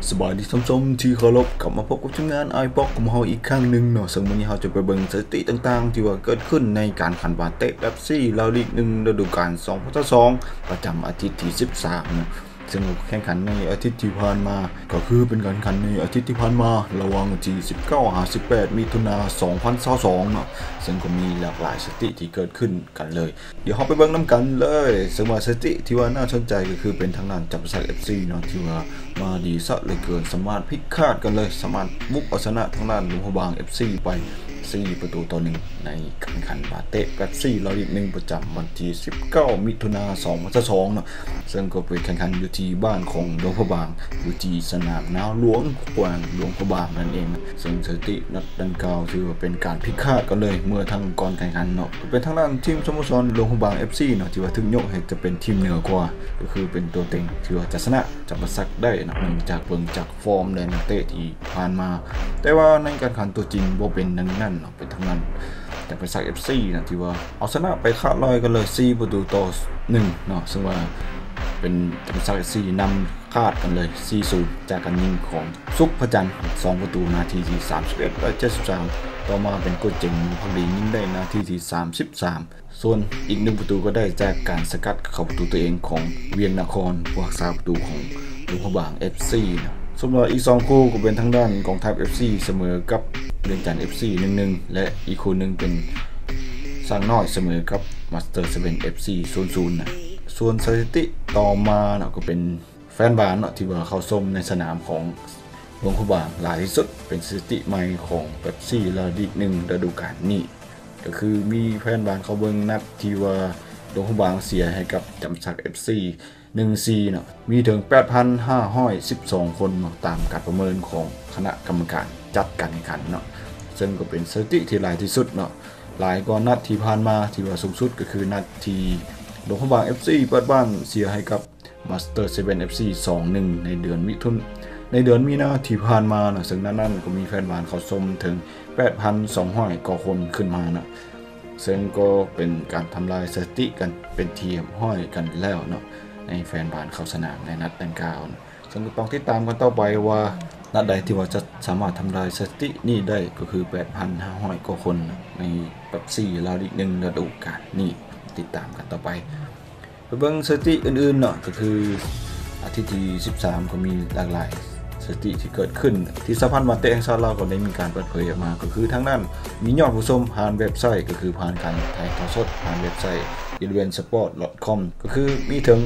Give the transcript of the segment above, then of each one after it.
สบายดีท่านผู้ชมที่เคารพกลับมาพบกับทีมงานไอบ็อกของเราอีกครั้งหนึ่งเนาะซึ่งวันนี้เราจะไปเบิ่งสถิติต่างๆที่ว่าเกิดขึ้นในการขันบาเตะเป๊ปซี่ลาลีก1ฤดูกาล2022ประจำอาทิตย์ที่13นะซึ่งแข่งขันในอาทิตย์ที่ผ่านมาก็คือเป็นการแข่งขันในอาทิตย์ที่ผ่านมาระหว่างวันที่19-18มิถุนายน2022เนาะซึ่งก็มีหลากหลายสถิติที่เกิดขึ้นกันเลยเดี๋ยวเราไปเบิ่งน้ำกันเลยซึ่งว่าสถิติที่ว่าน่าสนใจก็คือเป็นทางด้านจับสัก FC เนาะที่ว่ามาดีซะเหลือเกินสามารถพลิกคาดกันเลยสามารถบุกเอาชนะทางด้านหลวงพระบาง FC ไป4ประตูต่อ1ในการแข่งขันบาเตะเป๊ปซี่ลาลีก1ประจำวันที่19มิถุนายน2022เนาะซึ่งก็เป็นแข่งขันอยู่ที่บ้านของหลวงพระบางอยู่ที่สนามหลวงแขวงหลวงพระบางนั่นเองซึ่งสถิตินัดดังกล่าวถือว่าเป็นการพลิกคาดกันเลยเมื่อทางก่อนแข่งขันเนาะเป็นทางด้านทีมสโมสรหลวงพระบาง FC เนาะที่ว่าถึงยกให้จะเป็นทีมเหนือกว่าก็คือเป็นตัวเต็งที่ว่าจะชนะจับประสักได้นะเนื่องจากเบิ่งจากฟอร์มและนักเตะที่ผ่านมาแต่ว่าในการแข่งขันตัวจริงบ่เป็นดังนั้นเนาะเป็นทางนั้นแต่เป็นสัก FC นะที่ว่าเอาชนะไปขาดลอยกันเลย4ประตูต่อ1เนาะซึ่งว่าเป็นสัก FC นำคาดกันเลย 4-0 จากการยิงของซุกพระจันทร์2ประตูนาทีที่31และ73ต่อมาเป็นโกเจ๋งพักดียิงได้นาทีที่33ส่วนอีก1ประตูก็ได้จากการสกัดเข้าประตูตัวเองของเวียงนครผู้รักษาประตูของหลวงพระบาง FC นะส่วนอีก2คู่ก็เป็นทางด้านกองทัพ FC เสมอกับเวียงจันทร์ FC 1-1 และอีกคู่หนึ่งเป็นสร้างน้อยเสมอกับมาสเตอร์7 FC 0-0 นะส่วนสถิติต่อมาเนาะก็เป็นแฟนบาลเนาะที่ว่าเข้าชมในสนามของหลวงพระบางหลายที่สุดเป็นสถิติใหม่ของเป๊ปซี่ลาลีก1ฤดูกาลนี้ก็คือมีแฟนบาลเขาเบิ่งนัดที่ว่าหลวงพระบางเสียให้กับจำสัก FC 1-4เนาะมีถึง 8,512 คนเนาะตามการประเมินของคณะกรรมการจัดการแข่งขันเนาะซึ่งก็เป็นสถิติที่หลายที่สุดเนาะหลายกว่านัดที่ผ่านมาที่ว่าสูงสุดก็คือนัดที่หลวงพระบาง FC เปิดบ้านเสียให้กับมาสเตอร์7 FC 2-1 ในเดือนมิถุนมีนาที่ผ่านมานะซึ่งนั้นก็มีแฟนบาลเขาชมถึง 8,200 กว่าคนขึ้นมานะซึ่งก็เป็นการทำลายสถิติกันเป็นทีมห้อยกันแล้วเนาะในแฟนบาลเข้าสนามในนัดดังกล่าวนะซึ่งก็ต้องติดตามกันต่อไปว่านัดใดที่ว่าจะสามารถทำลายสถิตินี้ได้ก็คือ 8,500 กว่าคนในเป๊ปซี่ลาลีก1ฤดูกาลนี้ติดตามกันต่อไปเบิ่งสถิติอื่นๆเนาะก็คืออาทิตย์ที่13ก็มีหลากหลายสถิติที่เกิดขึ้นที่สหพันธ์บาเตะแห่งชาติลาวก็ได้มีการเปิดเผยออกมาก็คือทางนั้นมียอดผู้ชมผ่านเว็บไซต์ก็คือผ่านการถ่ายทอดสดผ่านเว็บไซต์ eventsport.com ก็คือมีถึง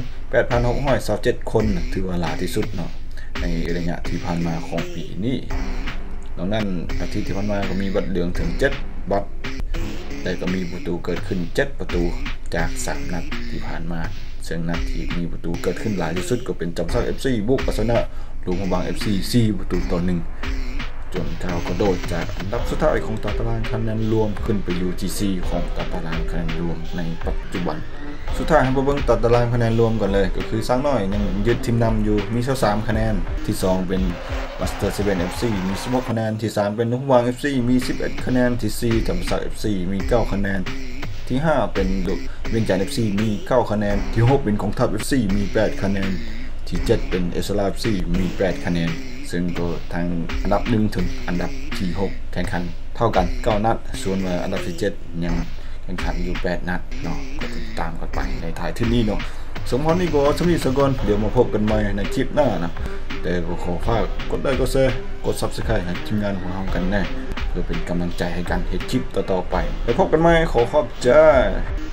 8,627 คนถือว่าหลายที่สุดเนาะในระยะที่ผ่านมาของปีนี้ดังนั้นอาทิตย์ที่ผ่านมาก็มีบัตรเหลืองถึง7บัตรแต่ก็มีประตูเกิดขึ้น7ประตูจาก3นัดที่ผ่านมาซึ่งนัดที่มีประตูเกิดขึ้นหลายที่สุดก็เป็นจำสัก FC บุกเอาชนะหลวงพระบาง FC 4ประตูต่อ1จนก้าวกระโดดจากอันดับสุดท้ายของตารางคะแนนรวมขึ้นไปอยู่ที่4ของตารางคะแนนรวมในปัจจุบันสุดท้ายให้เบิ่งตารางคะแนนรวมกันเลยก็คือสร้างน้อยยังยึดทีมนำอยู่มี23คะแนนที่2เป็นมาสเตอร์7 FC มี16คะแนนที่3เป็นหลวงพระบาง FC มี11คะแนนที่4จำสัก FC มี9คะแนนที่5เป็นเวียงจันทร์ FC มี9คะแนนที่6เป็นกองทัพ FC มี8คะแนนที่7เป็นเอสลา FC มี8คะแนนซึ่งก็ทางอันดับ1ถึงอันดับที่6แข่งขันเท่ากัน9นัดส่วนอันดับที่7ยังแข่งขันอยู่8นัดเนาะก็ติดตามกันไปในท้ายที่นี้เนาะสมพรนี่ก็สำหรับสกอนเดี๋ยวมาพบกันใหม่ในคลิปหน้านะแต่ก็ขอฝากกดไลค์กดแชร์กด Subscribe ให้ทีมงานของเรากันแน่เพื่อเป็นกำลังใจให้การเฮ็ดคลิปต่อๆไปแล้วพบกันใหม่ขอขอบใจ